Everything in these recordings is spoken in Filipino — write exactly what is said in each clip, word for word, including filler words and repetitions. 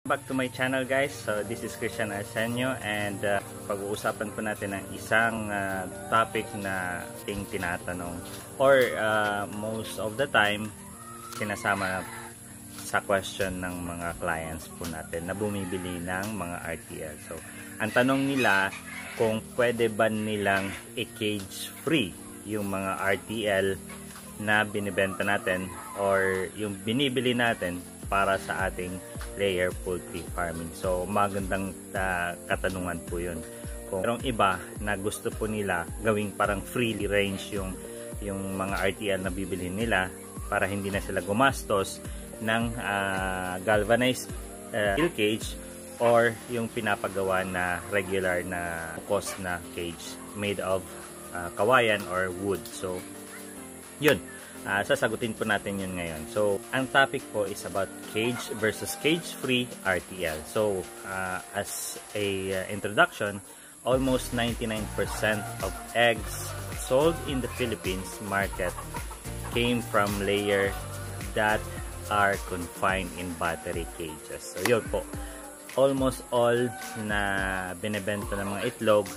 Back to my channel guys. So this is Arsenio and uh, pag-uusapan po natin ng isang uh, topic na ting tinatanong or uh, most of the time sinasama sa question ng mga clients po natin na bumibili ng mga R T L. So ang tanong nila kung pwede ba nilang i-cage free yung mga R T L na binibenta natin or yung binibili natin para sa ating layer poultry farming. So magandang uh, katanungan po yun. Kung merong iba na gusto po nila gawing parang free range yung, yung mga R T L na bibilhin nila para hindi na sila gumastos ng uh, galvanized uh, steel cage or yung pinapagawa na regular na cost na cage made of uh, kawayan or wood. So yun. Uh, sasagutin po natin yun ngayon. So, ang topic po is about cage versus cage-free R T L. So, uh, as a uh, introduction, almost ninety-nine percent of eggs sold in the Philippines market came from layer that are confined in battery cages. So, yun po. Almost all na binibenta ng mga itlog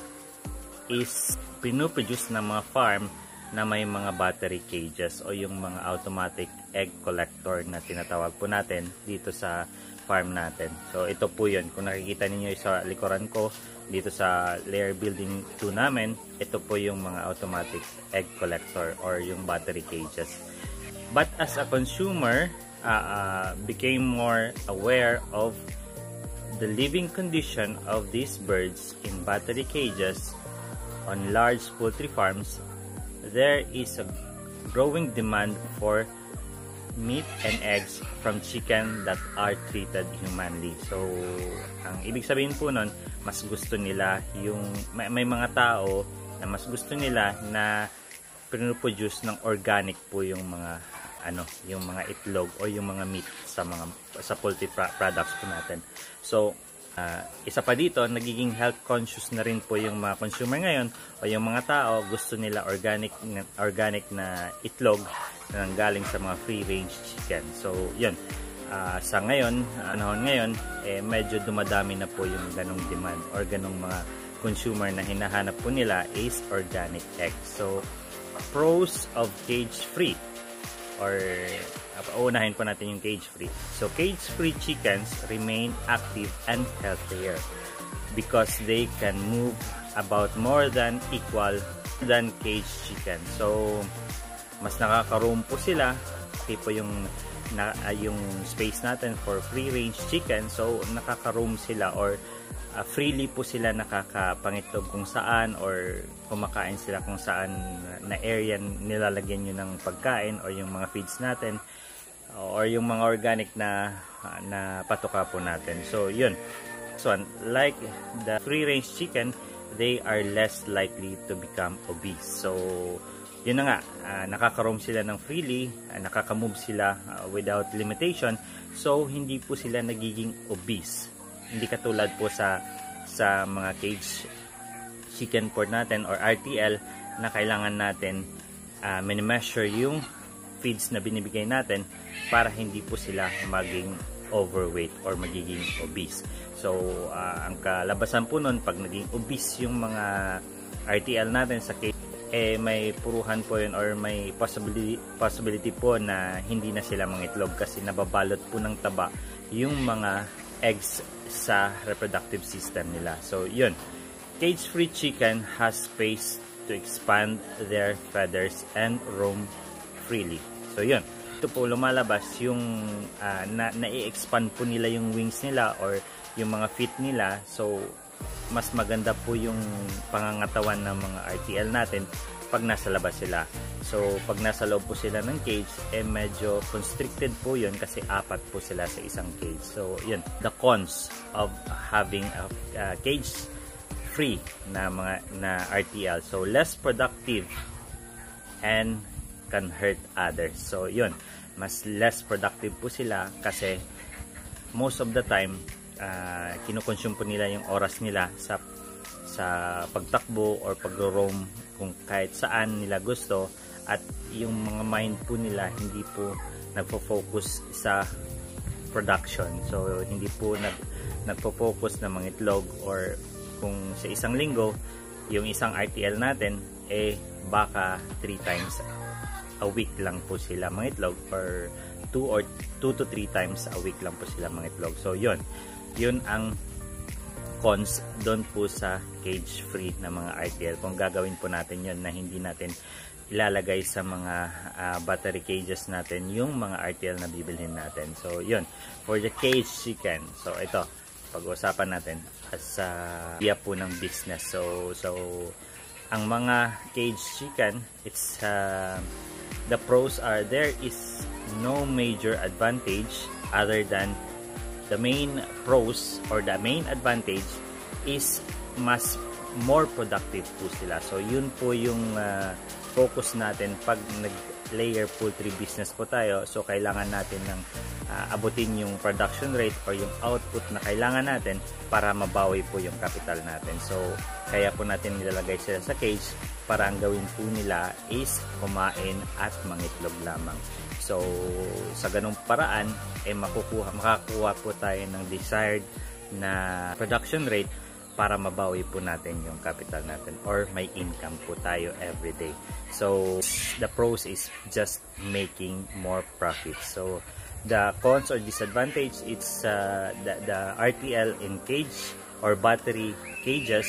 is pinuproduce ng mga farm na may mga battery cages o yung mga automatic egg collector na tinatawag po natin dito sa farm natin. So ito po yun. Kung nakikita ninyo sa likuran ko dito sa layer building two namin, ito po yung mga automatic egg collector or yung battery cages. But as a consumer, uh, uh, became more aware of the living condition of these birds in battery cages on large poultry farms, there is a growing demand for meat and eggs from chicken that are treated humanly. So, ang ibig sabihin po nun, mas gusto nila yung, may, may mga tao na mas gusto nila na produce ng organic po yung mga ano, yung mga itlog o yung mga meat sa mga sa poultry products po natin. So, Uh, isa pa dito, nagiging health conscious na rin po yung mga consumer ngayon o yung mga tao gusto nila organic organic na itlog na galing sa mga free range chicken. So yun, uh, sa ngayon, panahon ngayon, eh, medyo dumadami na po yung ganong demand or ganong mga consumer na hinahanap po nila is organic eggs. So pros of cage free or paunahin po natin yung cage-free. So, cage-free chickens remain active and healthier because they can move about more than equal than cage chicken. So, mas nakaka-roam po sila. Okay po yung, na, uh, yung space natin for free-range chicken. So, nakaka-roam sila or uh, freely po sila nakakapangitlog kung saan or kumakain sila kung saan na area nilalagyan nyo ng pagkain or yung mga feeds natin or yung mga organic na na patoka po natin. So yun. So like the free range chicken, they are less likely to become obese. So yun na nga, uh, nakaka-roam sila ng freely, uh, nakaka-move sila uh, without limitation. So hindi po sila nagiging obese. Hindi katulad po sa sa mga cage chicken po natin or R T L na kailangan natin uh, mini-measure yung feeds na binibigay natin para hindi po sila maging overweight or magiging obese. So, uh, ang kalabasan po nun, pag naging obese yung mga R T L natin sa cage, eh may puruhan po yun or may possibility, possibility po na hindi na sila mangitlog kasi nababalot po ng taba yung mga eggs sa reproductive system nila. So, yun. Cage-free chicken has space to expand their feathers and roam freely. So yun, ito po lumalabas yung uh, na, na-i-expand po nila yung wings nila or yung mga feet nila. So mas maganda po yung pangangatawan ng mga R T L natin pag nasa labas sila. So pag nasa loob po sila ng cage, eh medyo constricted po yun kasi apat po sila sa isang cage. So yun, the cons of having a uh, cage free na mga na R T L. So less productive and can hurt others. So yun, mas less productive po sila kasi most of the time uh, kinukonsume po nila yung oras nila sa sa pagtakbo or pagro-roam kung kahit saan nila gusto at yung mga mind po nila hindi po nagfo-focus sa production. So hindi po nag nagpo-focus na mga itlog, or kung sa isang linggo yung isang R T L natin eh baka three times a week lang po sila mga itlog, or two or two to three times a week lang po sila mga itlog. So yun, yun ang cons doon po sa cage free na mga R T L. Kung gagawin po natin yun na hindi natin ilalagay sa mga uh, battery cages natin yung mga R T L na bibilhin natin. So yun, for the cage chicken, so ito pag-uusapan natin as a uh, idea po ng business. So so ang mga cage chicken, it's uh, the pros are there is no major advantage other than the main pros or the main advantage is mas more productive po sila. So yun po yung uh, focus natin pag nag-layer poultry business po tayo. So kailangan natin ng uh, abutin yung production rate or yung output na kailangan natin para mabawi po yung capital natin. So kaya po natin nilalagay sila sa cage para ang gawin po nila is kumain at mangitlog lamang. So sa ganung paraan eh makukuha, makakuha po tayo ng desired na production rate para mabawi po natin yung capital natin, or may income po tayo every day. So the pros is just making more profit. So the cons or disadvantage, it's uh, the, the R T L in cage or battery cages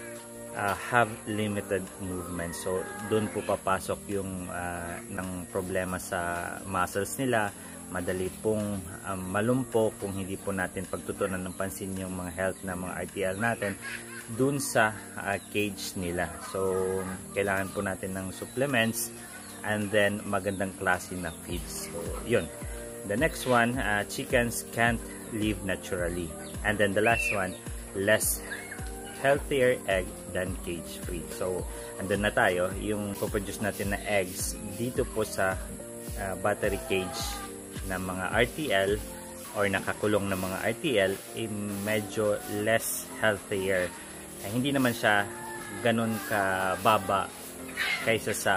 uh, have limited movement. So doon po papasok yung uh, ng problema sa muscles nila. Madali pong um, malumpo kung hindi po natin pagtutunan ng pansin yung mga health na mga R T L natin dun sa uh, cage nila. So kailangan po natin ng supplements and then magandang klase na feeds. So yun. The next one, uh, chickens can't live naturally. And then the last one, less healthier egg than cage free. So andun na tayo, yung produce natin na eggs dito po sa uh, battery cage na mga R T L or nakakulong na mga R T L ay eh, medyo less healthier. Eh, hindi naman siya ganun kababa kaysa sa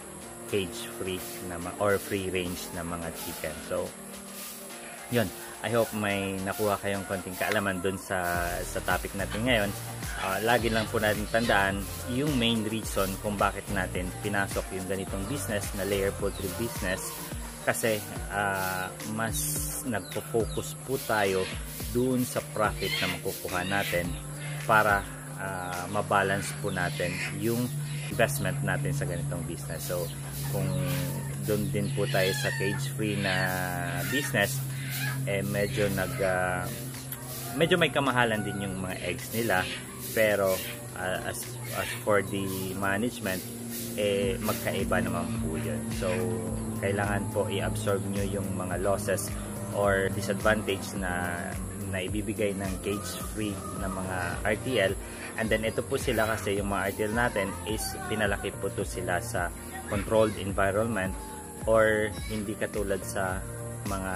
cage free na or free range na mga chicken. So yun, I hope may nakuha kayong konting kaalaman dun sa sa topic natin ngayon. Uh, lagi lang po natin tandaan yung main reason kung bakit natin pinasok yung ganitong business na layer poultry business. Kasi uh, mas nagpo-focus po tayo doon sa profit na makukuha natin para uh, mabalance po natin yung investment natin sa ganitong business. So kung doon din po tayo sa cage free na business, eh medyo nag uh, medyo may kamahalan din yung mga eggs nila, pero uh, as, as for the management eh magkaiba naman po yun. So kailangan po i-absorb nyo yung mga losses or disadvantage na na ibibigay ng cage free na mga R T L. And then ito po sila kasi yung mga R T L natin is pinalaki po to sila sa controlled environment or hindi katulad sa mga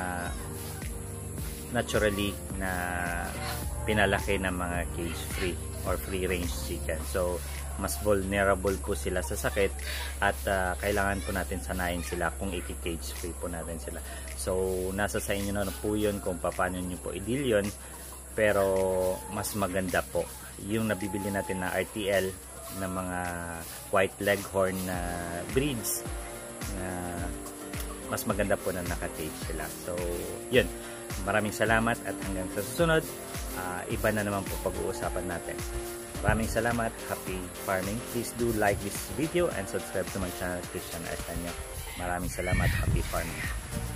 naturally na pinalaki ng mga cage free or free range chicken. So mas vulnerable po sila sa sakit at uh, kailangan po natin sanayin sila kung i-cage free po natin sila. So nasa sa inyo na po yun kung paano nyo po i-deal yun, pero mas maganda po yung nabibili natin na R T L na mga white leghorn na breeds na mas maganda po na naka-cage sila. So yun, maraming salamat at hanggang sa susunod, uh, iba na naman po pag-uusapan natin. Maraming salamat. Happy farming. Please do like this video and subscribe to my channel, Christian Arsenio. Maraming salamat. Happy farming.